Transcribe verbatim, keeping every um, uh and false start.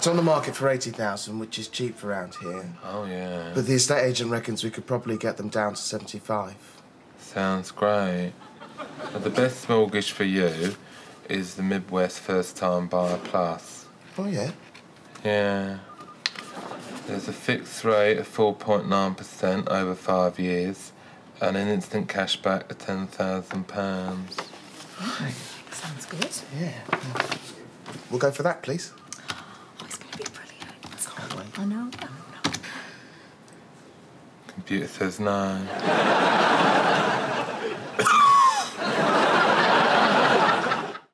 It's on the market for eighty thousand, which is cheap for around here. Oh, yeah. But the estate agent reckons we could probably get them down to seventy-five. Sounds great. But the best mortgage for you is the Midwest First Time Buyer Plus. Oh, yeah? Yeah. There's a fixed rate of four point nine percent over five years and an instant cashback of ten thousand pounds. Right. Sounds good. Yeah. We'll go for that, please. Oh, it's going to be brilliant. Can't wait. I know. I know. Computer says no.